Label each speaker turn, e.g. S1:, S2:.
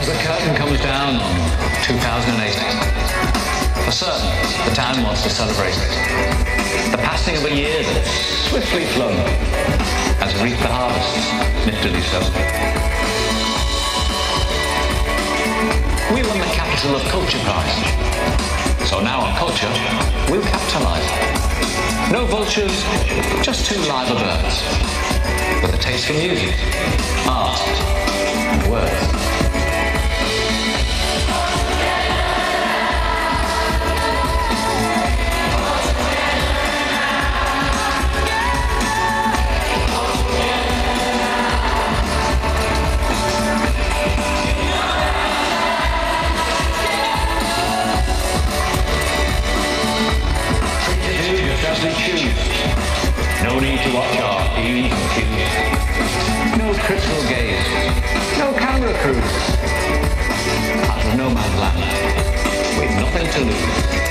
S1: As the curtain comes down on 2008, for certain, the town wants to celebrate it. The passing of a year that's swiftly flown has reaped the harvests, miftily so. We won the Capital of Culture Prize, so now on culture, we'll capitalise. No vultures, just two live birds, with a taste for music, art, and words. No need to watch our E's and Q's. No critical gaze. No camera crews. Out of no man's land. We've nothing to lose.